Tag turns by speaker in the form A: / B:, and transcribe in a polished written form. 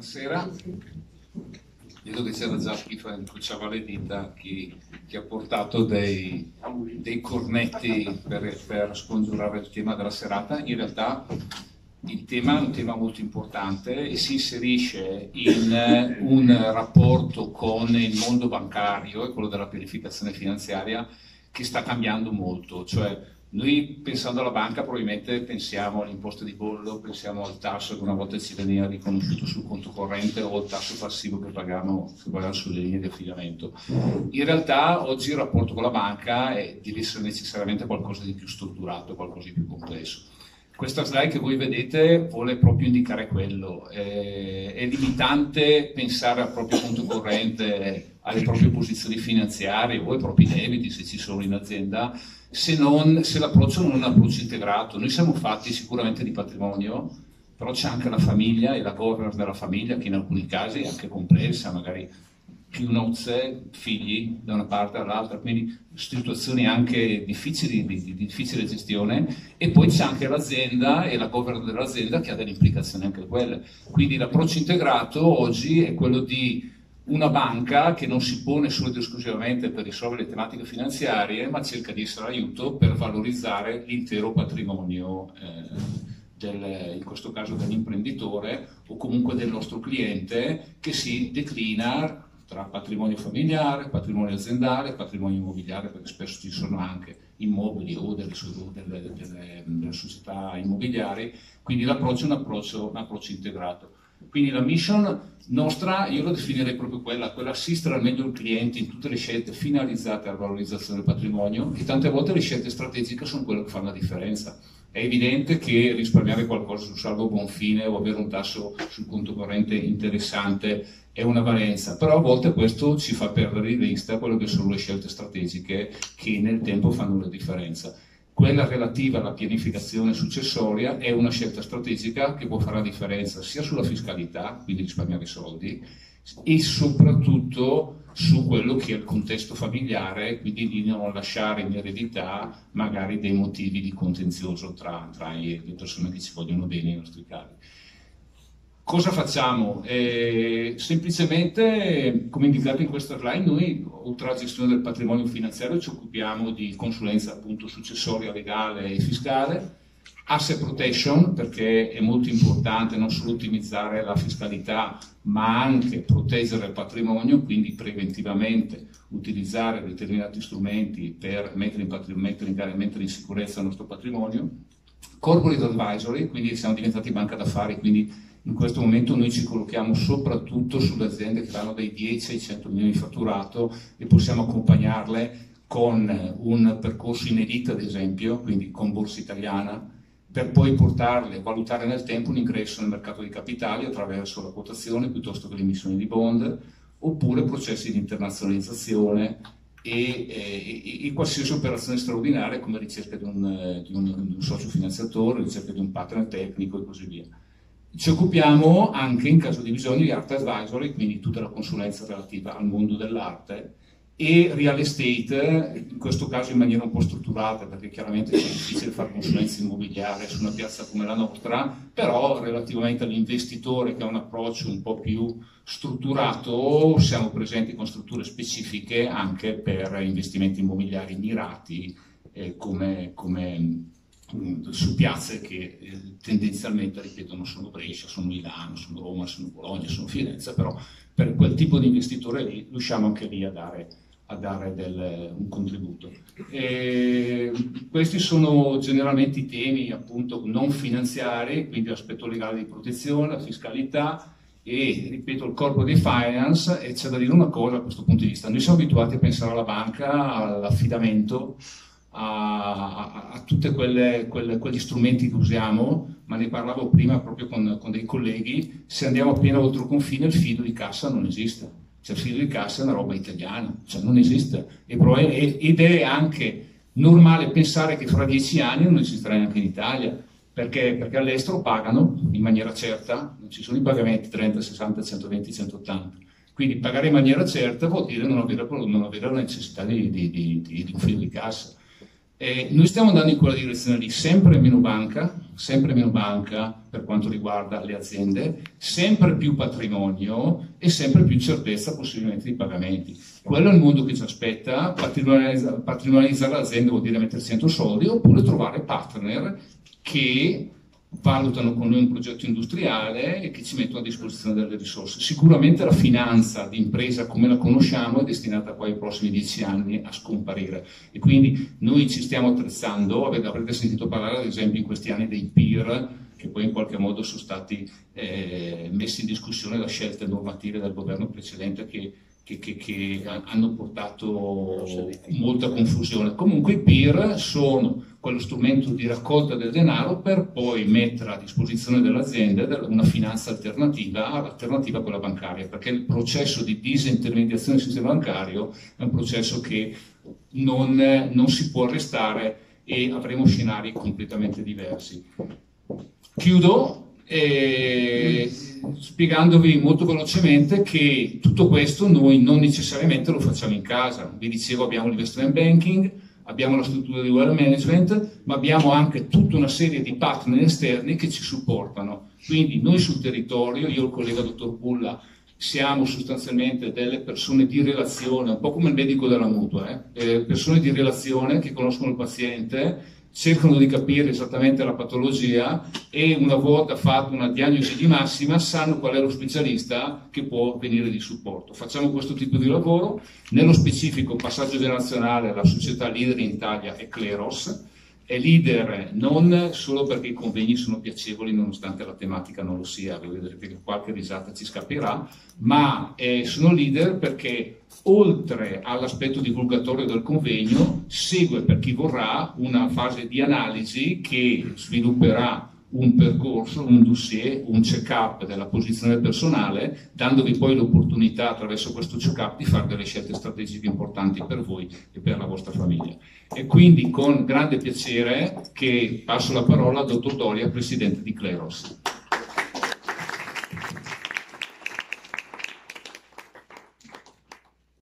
A: Buonasera. Vedo che c'era già chi incrociava le dita, chi ha portato dei cornetti per scongiurare il tema della serata. In realtà il tema è un tema molto importante e si inserisce in un rapporto con il mondo bancario e quello della pianificazione finanziaria che sta cambiando molto. Cioè, noi pensando alla banca probabilmente pensiamo all'imposta di bollo, pensiamo al tasso che una volta ci veniva riconosciuto sul conto corrente o al tasso passivo che paghiamo sulle linee di affidamento. In realtà oggi il rapporto con la banca deve essere necessariamente qualcosa di più strutturato, qualcosa di più complesso. Questa slide che voi vedete vuole proprio indicare quello. È limitante pensare al proprio conto corrente, alle proprie posizioni finanziarie o ai propri debiti, se ci sono in azienda, se l'approccio non è un approccio integrato. Noi siamo fatti sicuramente di patrimonio, però c'è anche la famiglia e la governance della famiglia, che in alcuni casi è anche complessa, magari più nozze, figli da una parte all'altra, quindi situazioni anche difficili, di difficile gestione, e poi c'è anche l'azienda e la governance dell'azienda che ha delle implicazioni anche quelle. Quindi l'approccio integrato oggi è quello di una banca che non si pone solo ed esclusivamente per risolvere le tematiche finanziarie, ma cerca di essere aiuto per valorizzare l'intero patrimonio in questo caso dell'imprenditore o comunque del nostro cliente, che si declina tra patrimonio familiare, patrimonio aziendale, patrimonio immobiliare, perché spesso ci sono anche immobili o delle società immobiliari, quindi l'approccio è un approccio integrato. Quindi la mission nostra, io la definirei proprio quella assistere al meglio il cliente in tutte le scelte finalizzate alla valorizzazione del patrimonio, e tante volte le scelte strategiche sono quelle che fanno la differenza. È evidente che risparmiare qualcosa sul saldo buon fine o avere un tasso sul conto corrente interessante è una valenza, però a volte questo ci fa perdere di vista quello che sono le scelte strategiche che nel tempo fanno la differenza. Quella relativa alla pianificazione successoria è una scelta strategica che può fare la differenza sia sulla fiscalità, quindi risparmiare soldi, e soprattutto su quello che è il contesto familiare, quindi di non lasciare in eredità magari dei motivi di contenzioso tra le persone che ci vogliono bene, i nostri cari. Cosa facciamo? Semplicemente, come indicato in questa slide, noi, oltre alla gestione del patrimonio finanziario, ci occupiamo di consulenza appunto successoria, legale e fiscale, asset protection, perché è molto importante non solo ottimizzare la fiscalità, ma anche proteggere il patrimonio, quindi preventivamente utilizzare determinati strumenti per mettere in sicurezza il nostro patrimonio. Corporate advisory, quindi siamo diventati banca d'affari, quindi in questo momento noi ci collochiamo soprattutto sulle aziende che vanno dai 10 ai 100 milioni di fatturato e possiamo accompagnarle con un percorso in elite, ad esempio, quindi con borsa italiana, per poi portarle a valutare nel tempo un ingresso nel mercato dei capitali attraverso la quotazione piuttosto che l'emissione di bond, oppure processi di internazionalizzazione e qualsiasi operazione straordinaria come ricerca di un socio finanziatore, ricerca di un partner tecnico e così via. Ci occupiamo anche in caso di bisogno di art advisory, quindi tutta la consulenza relativa al mondo dell'arte, e real estate, in questo caso in maniera un po' strutturata, perché chiaramente è difficile fare consulenza immobiliare su una piazza come la nostra, però relativamente all'investitore che ha un approccio un po' più strutturato, siamo presenti con strutture specifiche anche per investimenti immobiliari mirati, su piazze che tendenzialmente, ripeto, non sono Brescia, sono Milano, sono Roma, sono Bologna, sono Firenze, però per quel tipo di investitore lì riusciamo anche lì a dare un contributo. Questi sono generalmente i temi appunto non finanziari, quindi l'aspetto legale di protezione, la fiscalità e, ripeto, il corpo di finance. E c'è da dire una cosa a questo punto di vista: noi siamo abituati a pensare alla banca, all'affidamento, a tutti quegli strumenti che usiamo, ma ne parlavo prima proprio con dei colleghi. Se andiamo appena oltre confine, il fido di cassa non esiste, cioè il fido di cassa è una roba italiana, cioè non esiste, ed è anche normale pensare che fra 10 anni non esisterà neanche in Italia, perché all'estero pagano in maniera certa, non ci sono i pagamenti 30, 60, 120, 180. Quindi pagare in maniera certa vuol dire non avere la necessità di un fido di cassa. Noi stiamo andando in quella direzione lì, sempre meno banca per quanto riguarda le aziende, sempre più patrimonio e sempre più certezza possibilmente di pagamenti. Quello è il mondo che ci aspetta. Patrimonializzare l'azienda vuol dire mettersi dentro soldi oppure trovare partner che valutano con noi un progetto industriale e che ci mettono a disposizione delle risorse. Sicuramente la finanza d'impresa come la conosciamo è destinata poi ai prossimi 10 anni a scomparire, e quindi noi ci stiamo attrezzando. Avrete sentito parlare ad esempio in questi anni dei peer, che poi in qualche modo sono stati messi in discussione da scelte normative del governo precedente che hanno portato molta confusione. Comunque i peer sono quello strumento di raccolta del denaro per poi mettere a disposizione dell'azienda una finanza alternativa a quella bancaria, perché il processo di disintermediazione del sistema bancario è un processo che non si può arrestare e avremo scenari completamente diversi. Chiudo spiegandovi molto velocemente che tutto questo noi non necessariamente lo facciamo in casa. Vi dicevo, abbiamo l'investment banking, abbiamo la struttura di wealth management, ma abbiamo anche tutta una serie di partner esterni che ci supportano. Quindi noi sul territorio, io e il collega dottor Bulla, siamo sostanzialmente delle persone di relazione, un po' come il medico della mutua, persone di relazione che conoscono il paziente, cercano di capire esattamente la patologia e una volta fatta una diagnosi di massima sanno qual è lo specialista che può venire di supporto. Facciamo questo tipo di lavoro. Nello specifico, passaggio generazionale, la società leader in Italia è Kleros. È leader non solo perché i convegni sono piacevoli nonostante la tematica non lo sia, vedrete che qualche risata ci scapperà, ma sono leader perché oltre all'aspetto divulgatorio del convegno segue, per chi vorrà, una fase di analisi che svilupperà un percorso, un dossier, un check-up della posizione personale, dandovi poi l'opportunità attraverso questo check-up di fare delle scelte strategiche importanti per voi e per la vostra famiglia. E quindi con grande piacere che passo la parola al dottor Doria, presidente di Kleros.